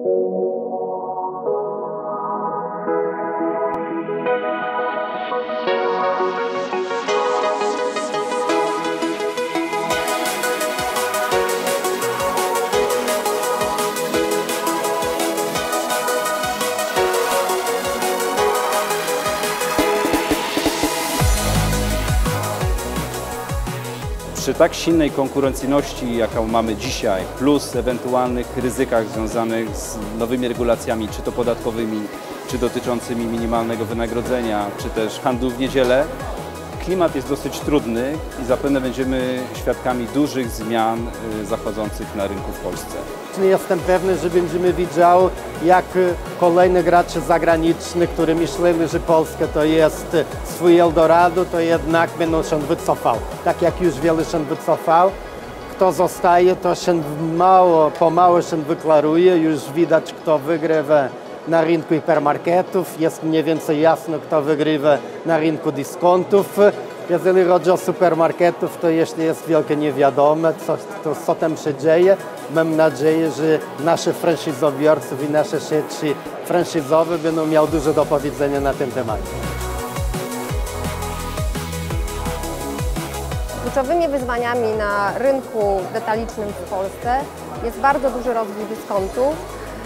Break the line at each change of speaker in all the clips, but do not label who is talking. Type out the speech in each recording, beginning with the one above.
Przy tak silnej konkurencyjności, jaką mamy dzisiaj, plus ewentualnych ryzykach związanych z nowymi regulacjami, czy to podatkowymi, czy dotyczącymi minimalnego wynagrodzenia, czy też handlu w niedzielę, klimat jest dosyć trudny i zapewne będziemy świadkami dużych zmian zachodzących na rynku w Polsce.
Jestem pewny, że będziemy widzieli, jak kolejne gracze zagraniczni, którzy myśleli, że Polska to jest swój Eldorado, to jednak będą się wycofał. Tak jak już wiele się wycofał, kto zostaje, to się pomału się wyklaruje, już widać, kto wygrywa na rynku hipermarketów, jest mniej więcej jasno, kto wygrywa na rynku dyskontów. Jeżeli chodzi o supermarketów, to jeszcze jest wielkie niewiadome, co tam się dzieje. Mam nadzieję, że nasi franczyzobiorcy i nasze sieci franczyzowe będą miały dużo do powiedzenia na ten temat.
Kluczowymi wyzwaniami na rynku detalicznym w Polsce jest bardzo duży rozwój dyskontów.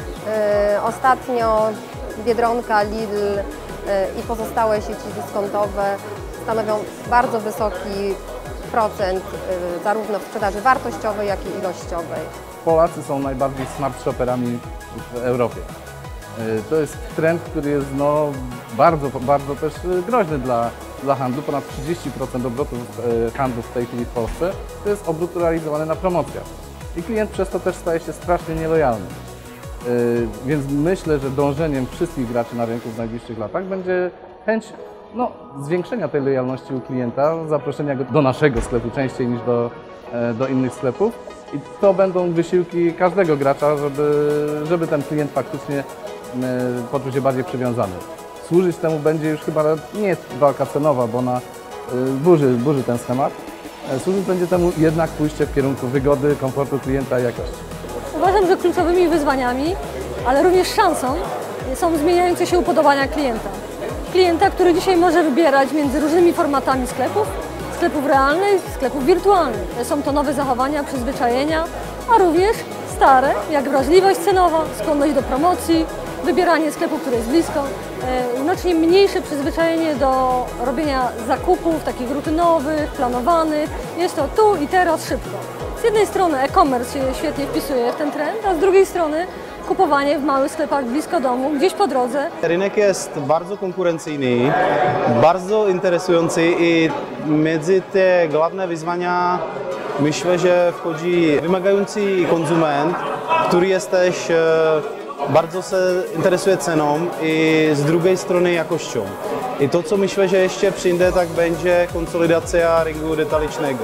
Ostatnio Biedronka, Lidl i pozostałe sieci dyskontowe stanowią bardzo wysoki procent zarówno w sprzedaży wartościowej, jak i ilościowej.
Polacy są najbardziej smart shopperami w Europie. To jest trend, który jest bardzo też groźny dla handlu. Ponad 30% obrotów handlu w tej chwili w Polsce to jest obrót realizowany na promocjach. I klient przez to też staje się strasznie nielojalny. Więc myślę, że dążeniem wszystkich graczy na rynku w najbliższych latach będzie chęć zwiększenia tej lojalności u klienta, zaproszenia go do naszego sklepu częściej niż do innych sklepów. I to będą wysiłki każdego gracza, żeby ten klient faktycznie poczuł się bardziej przywiązany. Służyć temu będzie już chyba nie walka cenowa, bo ona burzy ten schemat. Służyć będzie temu jednak pójście w kierunku wygody, komfortu klienta i jakości.
Uważam, że kluczowymi wyzwaniami, ale również szansą są zmieniające się upodobania klienta. Klienta, który dzisiaj może wybierać między różnymi formatami sklepów realnych, sklepów wirtualnych. Są to nowe zachowania, przyzwyczajenia, a również stare, jak wrażliwość cenowa, skłonność do promocji, wybieranie sklepu, który jest blisko, znacznie mniejsze przyzwyczajenie do robienia zakupów takich rutynowych, planowanych. Jest to tu i teraz szybko. Z jednej strony e-commerce się świetnie wpisuje w ten trend, a z drugiej strony kupowanie w małych sklepach blisko domu, gdzieś po drodze.
Rynek jest bardzo konkurencyjny, bardzo interesujący i między te główne wyzwania myślę, że wchodzi wymagający konsument, który jest też bardzo się interesuje ceną i z drugiej strony jakością. I to, co myślę, że jeszcze przyjdzie, tak będzie konsolidacja rynku detalicznego.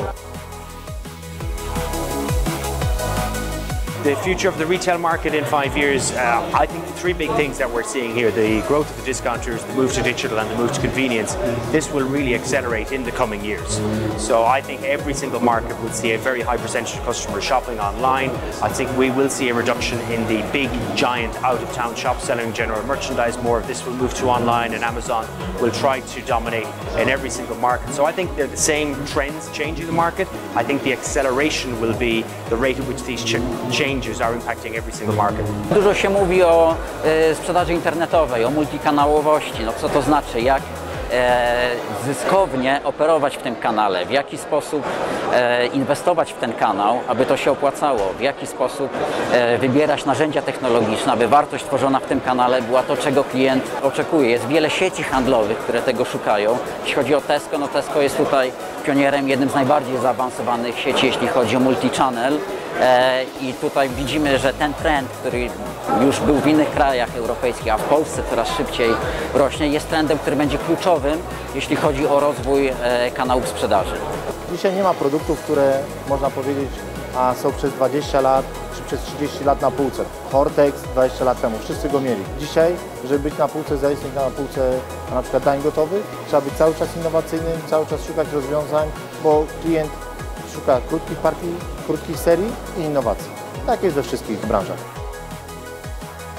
The future of the retail market in 5 years, I think the three big things that we're seeing here, the growth of the discounters, the move to digital and the move to convenience, this will really accelerate in the coming years. So I think every single market will see a very high percentage of customers shopping online. I think we will see a reduction in the big, giant out-of-town shops selling general merchandise. More of this will move to online, and Amazon will try to dominate in every single market. So I think they're the same trends changing the market. I think the acceleration will be the rate at which these changes are impacting every single market.
Dużo się mówi o sprzedaży internetowej, o multikanałowości. No co to znaczy? Jak zyskownie operować w tym kanale, w jaki sposób inwestować w ten kanał, aby to się opłacało, w jaki sposób wybierać narzędzia technologiczne, aby wartość tworzona w tym kanale była to, czego klient oczekuje. Jest wiele sieci handlowych, które tego szukają. Jeśli chodzi o Tesco, no Tesco jest tutaj pionierem, jednym z najbardziej zaawansowanych sieci, jeśli chodzi o multi-channel. I tutaj widzimy, że ten trend, który już był w innych krajach europejskich, a w Polsce coraz szybciej rośnie, jest trendem, który będzie kluczowym, jeśli chodzi o rozwój kanałów sprzedaży.
Dzisiaj nie ma produktów, które można powiedzieć są przez 20 lat czy przez 30 lat na półce. Hortex 20 lat temu, wszyscy go mieli. Dzisiaj, żeby być na półce, zaistnieć na półce na przykład dań gotowych, trzeba być cały czas innowacyjnym, cały czas szukać rozwiązań, bo klient szuka krótkich partii, krótkich serii i innowacji. Tak jest we wszystkich branżach.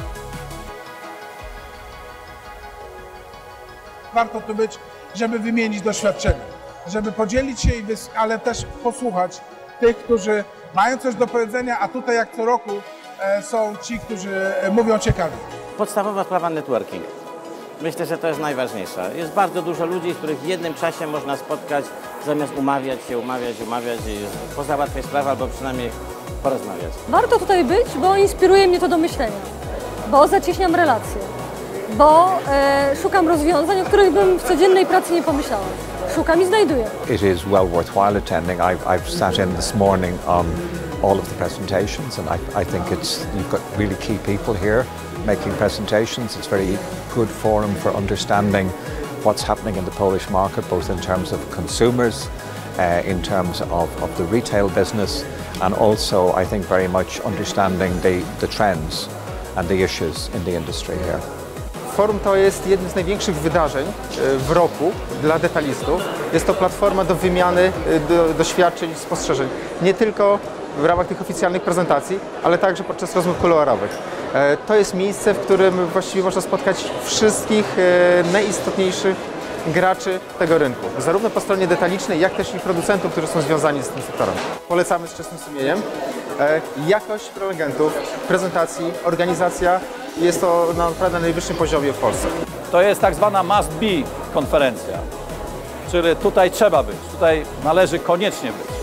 warto tu być, żeby wymienić doświadczenia, żeby podzielić się, ale też posłuchać tych, którzy mają coś do powiedzenia, a tutaj jak co roku są ci, którzy mówią ciekawie.
Podstawowa sprawa networking. Myślę, że to jest najważniejsze. Jest bardzo dużo ludzi, z których w jednym czasie można spotkać, zamiast umawiać się, i pozałatwiać sprawę albo przynajmniej porozmawiać.
Warto tutaj być, bo inspiruje mnie to do myślenia, bo zacieśniam relacje, bo szukam rozwiązań, o których bym w codziennej pracy nie pomyślała. Szukam i znajduję.
It is well worthwhile attending. I've sat in this morning on all of the presentations, and I think you've got really key people here making presentations. It's a very good forum for understanding what's happening in the Polish market, both in terms of consumers, in terms of the retail business, and also I think very much understanding the trends and the issues in the industry here.
Forum to jest jednym z największych wydarzeń w roku dla detalistów. Jest to platforma do wymiany doświadczeń i spostrzeżeń. Nie tylko w ramach tych oficjalnych prezentacji, ale także podczas rozmów kuluarowych. To jest miejsce, w którym właściwie można spotkać wszystkich najistotniejszych graczy tego rynku. Zarówno po stronie detalicznej, jak też i producentów, którzy są związani z tym sektorem. Polecamy z czystym sumieniem. Jakość prelegentów, prezentacji, organizacja. Jest to na naprawdę najwyższym poziomie w Polsce.
To jest tak zwana must be konferencja, czyli tutaj trzeba być, tutaj należy koniecznie być.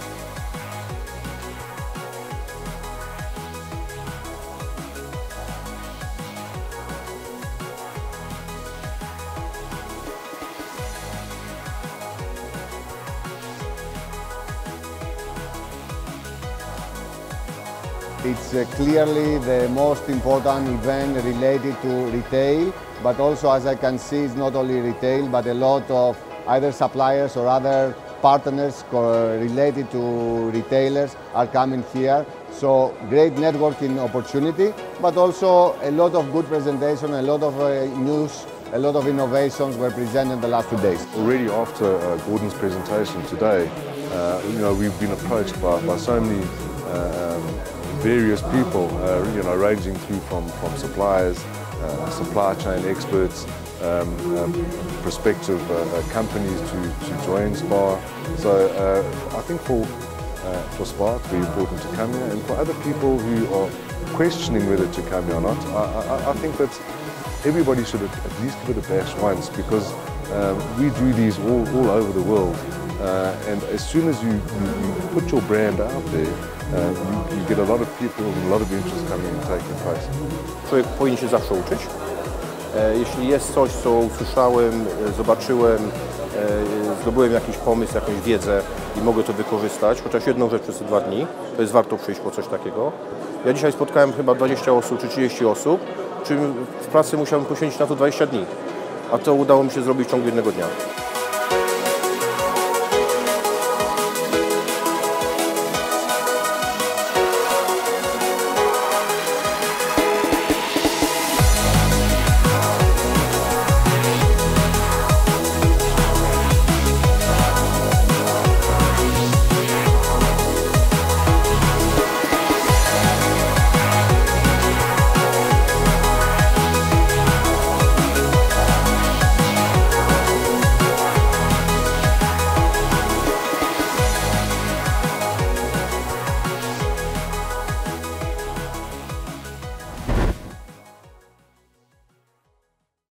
It's clearly the most important event related to retail, but also, as I can see, it's not only retail, but a lot of either suppliers or other partners related to retailers are coming here. So great networking opportunity, but also a lot of good presentation, a lot of news, a lot of innovations were presented the last 2 days.
Already after Gordon's presentation today, we've been approached by so many various people, ranging through from suppliers, supply chain experts, prospective companies to join SPAR. So I think for SPAR it's very important to come here, and for other people who are questioning whether to come here or not, I think that everybody should at least give it a bash once, because we do these all over the world. And as soon as you put your brand out there, you get a lot of people and a lot of interest coming and taking place.
Człowiek powinien się zawsze uczyć. Jeśli jest coś, co usłyszałem, zobaczyłem, zdobyłem jakiś pomysł, jakąś wiedzę i mogę to wykorzystać, chociaż jedną rzecz przez te 2 dni, to jest warto przyjść po coś takiego. Ja dzisiaj spotkałem chyba 20 osób czy 30 osób, czym w pracy musiałem poświęcić na to 20 dni, a to udało mi się zrobić w ciągu jednego dnia.